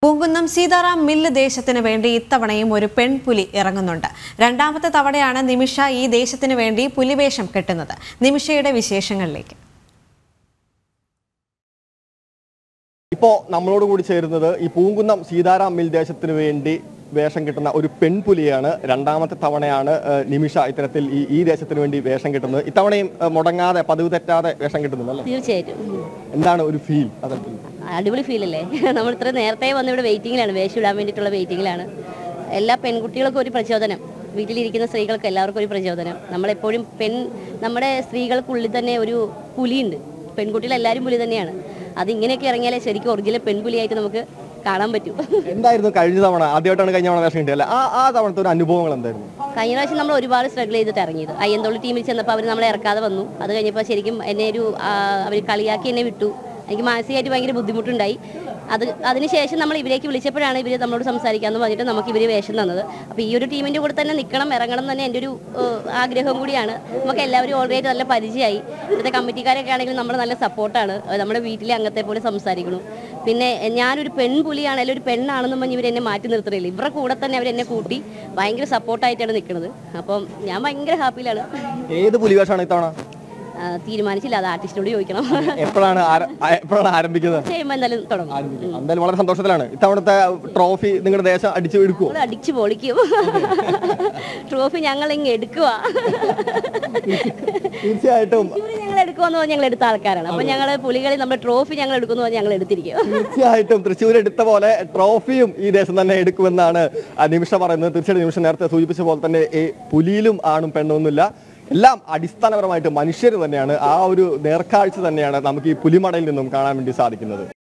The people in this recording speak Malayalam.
പൂങ്കുന്നം സീതാറാം മില്ല് ദേശത്തിന് വേണ്ടി ഇത്തവണയും ഒരു പെൺപുലി ഇറങ്ങുന്നുണ്ട്. രണ്ടാമത്തെ തവണയാണ് നിമിഷ ഈ ദേശത്തിന് വേണ്ടി പുലിവേഷം കെട്ടുന്നത്. നിമിഷയുടെ വിശേഷങ്ങളിലേക്ക്. ഇപ്പോൾ നമ്മളോട് കൂടി ചേരുന്നത് ഈ പൂങ്കുന്നം സീതാറാം മിൽ ദേശത്തിന് വേണ്ടി വേഷം കിട്ടുന്ന ഒരു പെൺപുലിയാണ്. രണ്ടാമത്തെ തവണയാണ് നിമിഷ ഇത്തരത്തിൽ ഈ ദേശത്തിന് വേണ്ടി വേഷം കിട്ടുന്നത്. ഇത്തവണയും മുടങ്ങാതെ പതിവ് തെറ്റാതെ വേഷം കിട്ടുന്നുണ്ടല്ലോ. തീർച്ചയായിട്ടും. എന്താണ് ഒരു ഫീൽ? അടിപൊളി ഫീൽ അല്ലേ? നമ്മൾ ഇത്ര നേരത്തെ വന്ന് ഇവിടെ വെയിറ്റിംഗിലാണ്, വേഷം ഇടാൻ വേണ്ടിയിട്ടുള്ള വെയിറ്റിംഗിലാണ്. എല്ലാ പെൺകുട്ടികൾക്കും ഒരു പ്രചോദനം, വീട്ടിലിരിക്കുന്ന സ്ത്രീകൾക്ക് എല്ലാവർക്കും ഒരു പ്രചോദനം. നമ്മളെപ്പോഴും നമ്മുടെ സ്ത്രീകൾക്കുള്ളിൽ തന്നെ ഒരു പുലിയുണ്ട്. പെൺകുട്ടികളെല്ലാവരും പുലി തന്നെയാണ്. അതിങ്ങനെയൊക്കെ ഇറങ്ങിയാലേ ശരിക്കും ഒറിജിനൽ പെൺപുലിയായിട്ട് നമുക്ക് കാണാൻ പറ്റും. എന്തായിരുന്നു കഴിഞ്ഞ തവണ? ആദ്യമായിട്ടാണ് കഴിഞ്ഞ തവണ വേഷം കിട്ടിയല്ലേ? ആ തവണത്തെ ഒരു അനുഭവങ്ങൾ എന്തായിരുന്നു? കഴിഞ്ഞ പ്രാവശ്യം നമ്മൾ ഒരുപാട് സ്ട്രഗിൾ ചെയ്തിട്ട് ഇറങ്ങിയത്. അയ്യന്തോളി ടീമിൽ ചെന്നപ്പോൾ അവർ നമ്മളെ ഇറക്കാതെ വന്നു. അത് കഴിഞ്ഞപ്പോൾ ശരിക്കും എന്നെ അവർ കളിയാക്കി എന്നെ വിട്ടു. എനിക്ക് മാനസികമായിട്ട് ഭയങ്കര ബുദ്ധിമുട്ടുണ്ടായി. അതിനുശേഷം നമ്മൾ ഇവരേക്ക് വിളിച്ചപ്പോഴാണ് ഇവർ നമ്മളോട് സംസാരിക്കാമെന്ന് പറഞ്ഞിട്ട് നമുക്ക് ഇവർ വേഷം തന്നത്. അപ്പോൾ ഈ ഒരു ടീമിൻ്റെ കൂടെ തന്നെ നിൽക്കണം, ഇറങ്ങണം എന്ന് തന്നെ എൻ്റെ ഒരു ആഗ്രഹം കൂടിയാണ്. നമുക്ക് എല്ലാവരും ഓൾറെഡി നല്ല പരിചയമായി. ഇവിടുത്തെ കമ്മിറ്റിക്കാരൊക്കെ ആണെങ്കിലും നമ്മൾ നല്ല സപ്പോർട്ടാണ്. നമ്മുടെ വീട്ടിലെ അംഗത്തെ പോലെ സംസാരിക്കണം. പിന്നെ ഞാനൊരു പെൺപുലിയാണ്, അല്ലെങ്കിൽ ഒരു പെണ്ണാണെന്നും പറഞ്ഞ് ഇവരെന്നെ മാറ്റി നിർത്തുന്നില്ല. ഇവരുടെ കൂടെ തന്നെ അവരെന്നെ കൂട്ടി ഭയങ്കര സപ്പോർട്ടായിട്ടാണ് നിൽക്കുന്നത്. അപ്പം ഞാൻ ഭയങ്കര ഹാപ്പിയിലാണ്. ഏത് പുലിവേഷമാണ് ഇത്തവണ? തീരുമാനിച്ചില്ല, അത് ആർട്ടിസ്റ്റിനോട് ചോദിക്കണം. എപ്പോഴാണ് ആരംഭിക്കുന്നത്? ചെയ്യുമ്പോൾ എന്തായാലും തുടങ്ങും. എന്തായാലും വളരെ സന്തോഷത്തിലാണ്. ഇത്തവണത്തെ ട്രോഫി നിങ്ങളുടെ ദേശം അടിച്ചു പൊളിക്കും. ട്രോഫി ഞങ്ങൾ ഇങ്ങ് എടുക്കുക. തീർച്ചയായിട്ടും ഞങ്ങൾ എടുക്കുമെന്ന് പറഞ്ഞാൽ ഞങ്ങൾ എടുത്ത ആൾക്കാരാണ്. അപ്പൊ ഞങ്ങൾ പുലികളി നമ്മുടെ ട്രോഫി ഞങ്ങൾ എടുക്കുന്നു പറഞ്ഞാൽ ഞങ്ങൾ എടുത്തിരിക്കും. തീർച്ചയായിട്ടും തൃശ്ശൂർ എടുത്ത പോലെ ട്രോഫിയും ഈ ദേശം തന്നെ എടുക്കുമെന്നാണ് നിമിഷ പറയുന്നത്. തീർച്ചയായിട്ടും നിമിഷം നേരത്തെ സൂചിപ്പിച്ച പോലെ തന്നെ പുലിയിലും ആണും പെണ്ണൊന്നുമില്ല, എല്ലാം അടിസ്ഥാനപരമായിട്ട് മനുഷ്യർ തന്നെയാണ്. ആ ഒരു നേർക്കാഴ്ച തന്നെയാണ് നമുക്ക് ഈ പുലിമടയിൽ നിന്നും കാണാൻ വേണ്ടി സാധിക്കുന്നത്.